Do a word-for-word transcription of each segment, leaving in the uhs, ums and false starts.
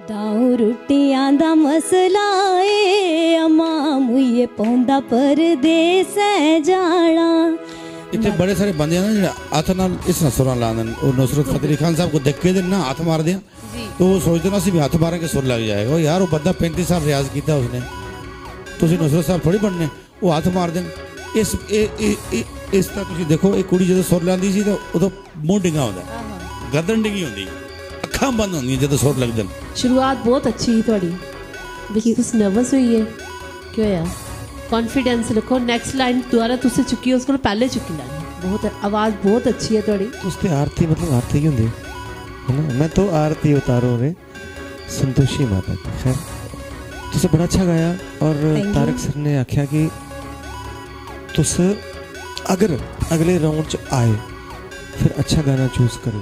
दाऊ रुटियां दा मसला ए अम्मा मुझे पौंदा परदेस जाना। इतने बड़े सारे बंदे हैं ना जो हथ नाल इस तरह सुर ला दें और नुसरत फतेह अली खान साहब को देख के ना हाथ मार दिया तो वो सोचते ना सी भी हाथ मारेंगे सुर लग जाएगा। यार वो बंदा पैंतीस साल रियाज किया उसने, तुम नुसरत साहब थोड़ी बनने वो हाथ मार दें। इस ए, ए, ए, इस तरह तुम देखो एक कुड़ी जो सुर लाती सी तो उदो मूँह डिंगा होता है, गर्दन डिंगी होती, अखां बंद होंगी जो सुर लगते हैं। शुरुआत बहुत अच्छी है थोड़ी, लेकिन तुम नर्वस हुई है क्यों यार? कॉन्फिडेंस रखो, नेक्स्ट लाइन दोबारा तुझसे चुकी है उसको पहले चुकी लानी। बहुत आवाज़ बहुत अच्छी है थोड़ी। उसते आरती मतलब आरती क्यों होंदी है ना? मैं तो आरती उतारो रे संतोषी माता की। खैर तुसे बड़ा अच्छा गाया और तारक सर ने आख्या कि तुस अगर अगले राउंड च आए फिर अच्छा गाना चूज करो।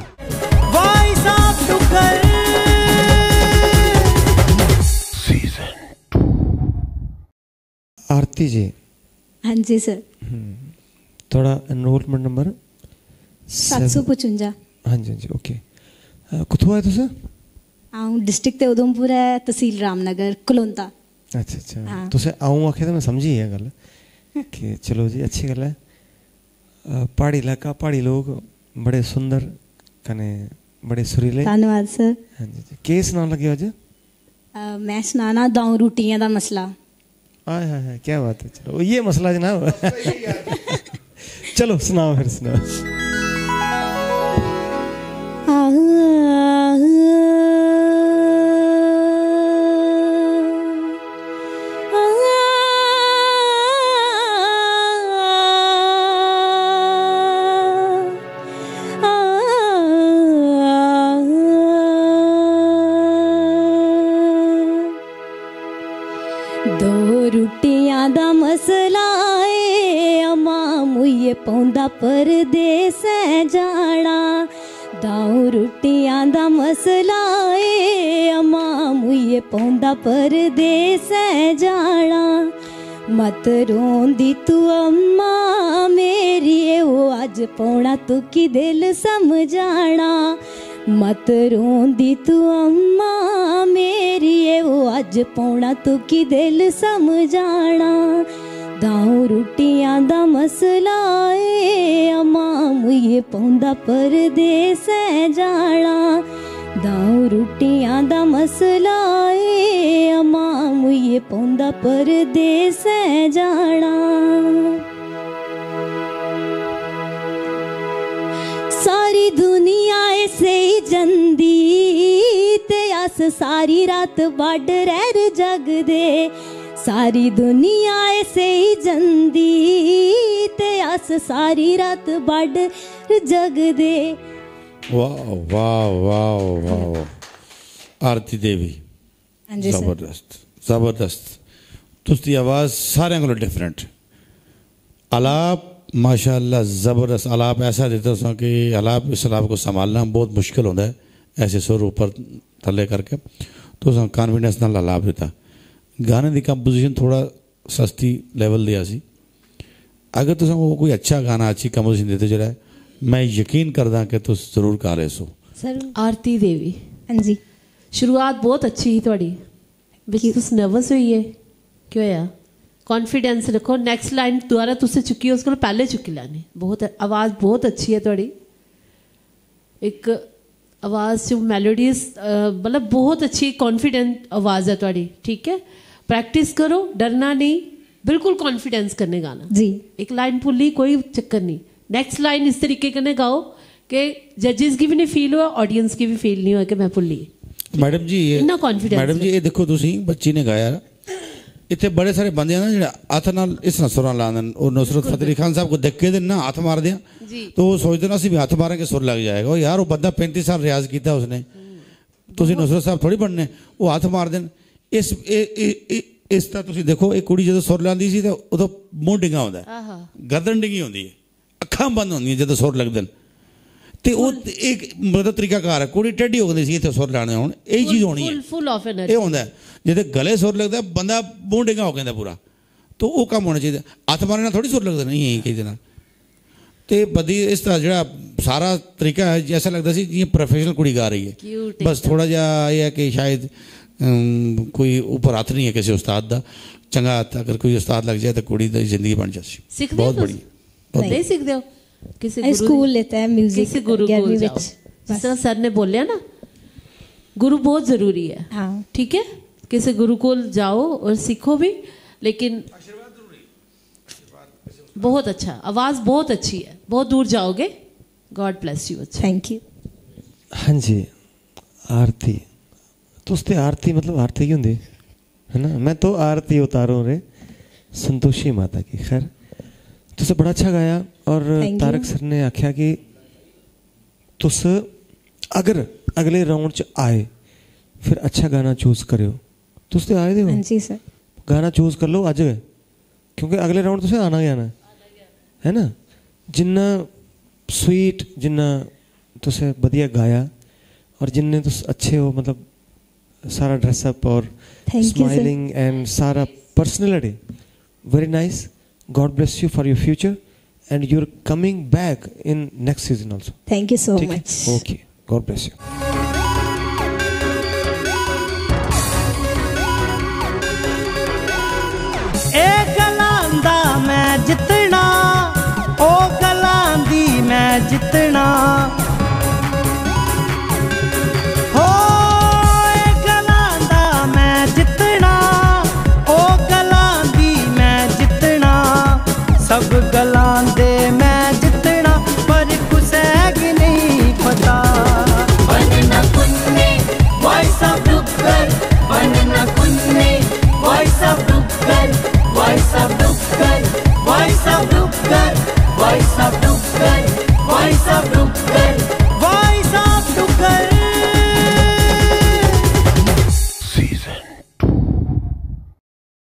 आरती जी। हाँ जी सर। थोड़ा एनरोलमेंट नंबर सात सौ पचवंजा। हाँ जी हाँ जी ओके। कुत्थों आए तुस? आऊँ डिस्ट्रिक्ट ते उधमपुर है, तहसील रामनगर, कलोंता। अच्छा अच्छा हाँ। तुसे आऊँ आखे तो मैं समझी है गल कि चलो जी अच्छी गल है। पहाड़ी इलाका, पहाड़ी लोग बड़े सुंदर कने बड़े सुरीले। धन्यवाद सर। हाँ जी जी केस ना लगे अज? मैं सुनाना दाऊ रोटियां दा मसला। आय हाय हाय क्या बात है। चलो ये मसला जनाब चलो सुनाओ फिर सुनाओ। पौंदा परदेस जाना। दाऊ रुटियां दा मसला ए अम्मा मुझे पौंदा परदेस जाना। मत रोंदी तू अम्मा मेरी वो अज पौना तू की दिल समझाना। मत रोंदी तू अम्मा मेरी वो अज पौना तू की दिल समझाना। दाऊ रुटियां दा मसला ए अम्मा मुझे पौंदा परदेस जाना। दाऊ रुटियां दा मसला ए अम्मा मुझे पौंदा परदेस जाना। सारी दुनिया ऐसे ही जंदी ते अस सारी रात बड रैर जगदे। सारी दुनिया ऐसे ही जंदी ते अस सारी रात बड जगदे। वाह वाह वाह वाह आरती देवी जबरदस्त जबरदस्त। तुसदी आवाज़ सारे को डिफरेंट। आलाप माशाअल्लाह जबरदस्त आलाप ऐसा देते हो कि आलाप इस आलाप को संभालना बहुत मुश्किल होता है ऐसे सुर ऊपर थले करके। तो कॉन्फिडेंस नाल आलाप देता। गाने की कंपोजिशन थोड़ा सस्ती लेवल दिया सी। अगर तुम वो कोई अच्छा गाना अच्छी कंपोजिशन देते जरा मैं यकीन करदा कि तुम जरूर गा रहे सो। सर आरती देवी। हाँ जी शुरुआत बहुत अच्छी ही थोड़ी, लेकिन तुम नर्वस हुई है क्यों यार? कॉन्फिडेंस रखो, नेक्स्ट लाइन दोबारा तुझसे चुकी है उसको पहले चुकी लानी। बहुत आवाज़ बहुत अच्छी है थोड़ी। एक आवाज़ जो मेलोडीज मतलब बहुत अच्छी कॉन्फिडेंट आवाज़ है थोड़ी। ठीक है प्रैक्टिस करो, डरना नहीं, बिल्कुल कॉन्फिडेंस करने गाना जी। एक लाइन भूली कोई चक्कर नहीं, नेक्स्ट लाइन इस तरीके करने गाओ कि जजेस की भी नहीं फील हुआ, ऑडियंस की भी फील नहीं हुआ कि मैं भूली। मैडम जी ये इतना कॉन्फिडेंस। मैडम जी ये देखो तुसी बच्ची ने गाया इतने बड़े सारे बंदे हैं ना जो हथ नाल इस तरह सुर ला दें और नुसरत फतेह अली खान साहब को देख के ना हाथ मार दिया तो वो सोचते ना सी भी हाथ मारेंगे सुर लग जाएगा। यार वो बंदा पैंतीस साल रियाज किया उसने, तुम नुसरत साहब थोड़ी बनने वो हाथ मार दें। इस ए, ए, ए, इस तरह तुम देखो एक कुड़ी जो सुर लाती सी तो उदो मूँह डिंगा होता है, गर्दन डिंगी होती है, अखां बंद होंगी जो सुर लगते हैं। तो वो एक मतलब तरीकाकार है। कुड़ी टेढ़ी हो गई सी इतने सुर लाने हुण यही चीज़ होनी है। फुल ऑफ एनर्जी ये होंदा है जिहदे गले सुर लगता है बंदा मूँह डिंगा हो गया पूरा। तो वो काम होना चाहिए। हथ मारने थोड़ी सुर लगता नहीं यही कही देना। ਤੇ ਬਦੀ ਇਸ ਤਰ੍ਹਾਂ ਜਿਹੜਾ ਸਾਰਾ ਤਰੀਕਾ ਹੈ ਜੈਸਾ ਲੱਗਦਾ ਸੀ ਜਿਵੇਂ ਪ੍ਰੋਫੈਸ਼ਨਲ ਕੁੜੀ ਗਾ ਰਹੀ ਹੈ Cute ਬਸ ਥੋੜਾ ਜਿਹਾ ਇਹ ਹੈ ਕਿ ਸ਼ਾਇਦ ਅਮ, ਕੋਈ ਉੱਪਰ ਹੱਥ ਨਹੀਂ ਹੈ ਕਿਸੇ ਉਸਤਾਦ ਦਾ ਚੰਗਾ ਹੱਥ ਅਗਰ ਕੋਈ ਉਸਤਾਦ ਲੱਗ ਜਾਏ ਤਾਂ ਕੁੜੀ ਦੀ ਜ਼ਿੰਦਗੀ ਬਣ ਜਾਂਦੀ ਸਿੱਖਦੇ ਬਹੁਤ ਹੋ ਬੜੀ ਤੁਸੀਂ? ਨਹੀਂ ਸਿੱਖਦੇ ਹੋ ਕਿਸੇ आई ਗੁਰੂ स्कूल लेता है म्यूजिक ਕਿਸੇ ਗੁਰੂ ਕੋਲ ग्यारहवीं ਜਾਓ विच ਜਿਸ ਤਰ੍ਹਾਂ ਸਰ ਨੇ ਬੋਲਿਆ ਨਾ गुरु बहुत जरूरी है हाँ ठीक है किसी गुरु को जाओ और सीखो भी लेकिन बहुत अच्छा आवाज बहुत अच्छी है बहुत दूर जाओगे गॉड ब्लेस यू अच्छा थैंक यू हाँ जी आरती तो उसते आरती मतलब आरती की होंगी है ना मैं तो आरती उतारो रे संतोषी माता की खैर तुसे बड़ा अच्छा गाया और Thank तारक you. सर ने आख्या कि तुस अगर अगले राउंड च आए फिर अच्छा गाना चूज करियो तुस ते आए दे हो हाँ जी सर गाना चूज कर लो अज क्योंकि अगले राउंड तुसें आना गया ना है ना जिन्ना स्वीट जिन्ना तुसें बढ़िया गाया और जिन्ने तुस अच्छे हो मतलब सारा ड्रेसअप और Thank you, sir. Smiling and सारा personality very nice God bless you for your future and you are coming back in next season also thank you so ठीक है much okay God bless you ਇਹ ਗੱਲਾਂ ਦਾ ਮੈਂ ਜਿੱਤਣਾ ਉਹ ਗੱਲਾਂ ਦੀ ਮੈਂ ਜਿੱਤਣਾ ਹੋ ਇਹ ਗੱਲਾਂ ਦਾ ਮੈਂ ਜਿੱਤਣਾ ਉਹ ਗੱਲਾਂ ਦੀ ਮੈਂ ਜਿੱਤਣਾ ਸਭ ਗੱਲਾਂ ਦੇ ਮੈਂ ਜਿੱਤਣਾ ਪਰ ਕੁਛ ਨਹੀਂ ਪਤਾ बनना कुन्ने वॉइस ऑफ डुक्कर